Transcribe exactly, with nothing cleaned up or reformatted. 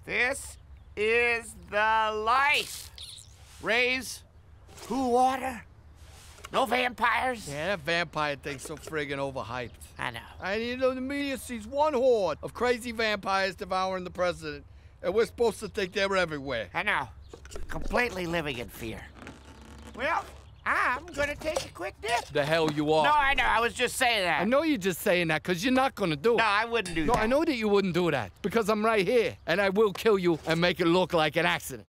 This is the life. Raise, cool water, no vampires. Yeah, that vampire thing's so friggin' overhyped. I know. And you know, the media sees one horde of crazy vampires devouring the president, and we're supposed to think they're everywhere. I know. Completely living in fear. Well, I'm gonna take a quick dip. The hell you are. No, I know. I was just saying that. I know you're just saying that because you're not gonna do it. No, I wouldn't do no, that. No, I know that you wouldn't do that because I'm right here, and I will kill you and make it look like an accident.